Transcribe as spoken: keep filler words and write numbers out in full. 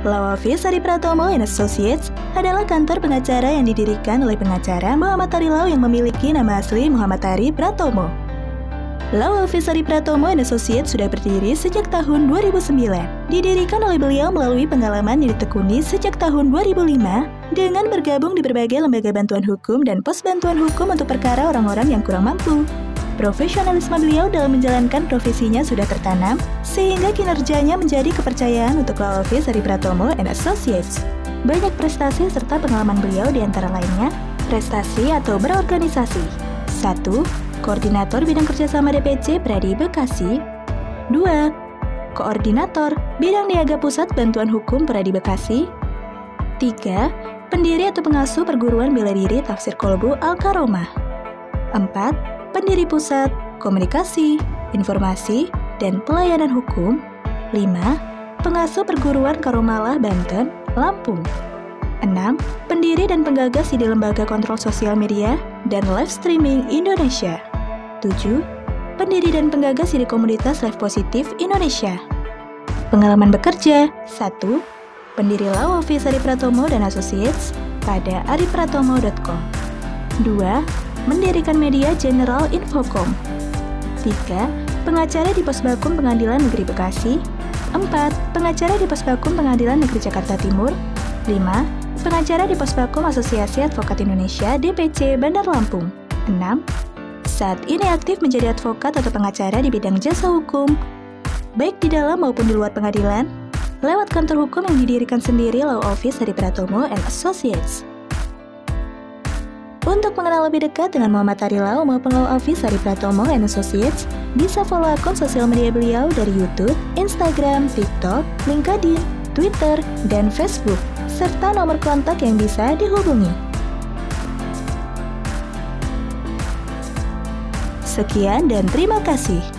Law Office Ari Pratomo and Associates adalah kantor pengacara yang didirikan oleh pengacara Muhammad Ari Law yang memiliki nama asli Muhammad Ari Pratomo. Law Office Ari Pratomo and Associates sudah berdiri sejak tahun dua ribu sembilan. Didirikan oleh beliau melalui pengalaman yang ditekuni sejak tahun dua ribu lima dengan bergabung di berbagai lembaga bantuan hukum dan pos bantuan hukum untuk perkara orang-orang yang kurang mampu. Profesionalisme beliau dalam menjalankan profesinya sudah tertanam, sehingga kinerjanya menjadi kepercayaan untuk Law Office Ari Pratomo and Associates. Banyak prestasi serta pengalaman beliau di antara lainnya, prestasi atau berorganisasi. satu. Koordinator Bidang Kerjasama D P C Pradi Bekasi. dua. Koordinator Bidang Niaga Pusat Bantuan Hukum Pradi Bekasi. tiga. Pendiri atau pengasuh Perguruan Bela Diri Tafsir Kolbu Al-Karomah. empat. Pendiri Pusat Komunikasi, Informasi, dan Pelayanan Hukum. lima. Pengasuh Perguruan Karomalah Banten, Lampung. enam. Pendiri dan penggagas ide Lembaga Kontrol Sosial Media dan Live Streaming Indonesia. tujuh. Pendiri dan penggagas ide Komunitas Live Positif Indonesia. Pengalaman bekerja. satu. Pendiri Law Office Ari Pratomo dan Associates pada ari pratomo dot com. dua. Mendirikan media General Infocom. tiga. Pengacara di Posbakum Pengadilan Negeri Bekasi. empat. Pengacara di Posbakum Pengadilan Negeri Jakarta Timur. lima. Pengacara di Posbakum Asosiasi Advokat Indonesia D P C Bandar Lampung. enam. Saat ini aktif menjadi advokat atau pengacara di bidang jasa hukum, baik di dalam maupun di luar pengadilan, lewat kantor hukum yang didirikan sendiri Law Office Ari Pratomo and Associates. Untuk mengenal lebih dekat dengan Muhammad Ari Law maupun Law Office Ari Pratomo and Associates, bisa follow akun sosial media beliau dari YouTube, Instagram, TikTok, LinkedIn, Twitter, dan Facebook, serta nomor kontak yang bisa dihubungi. Sekian dan terima kasih.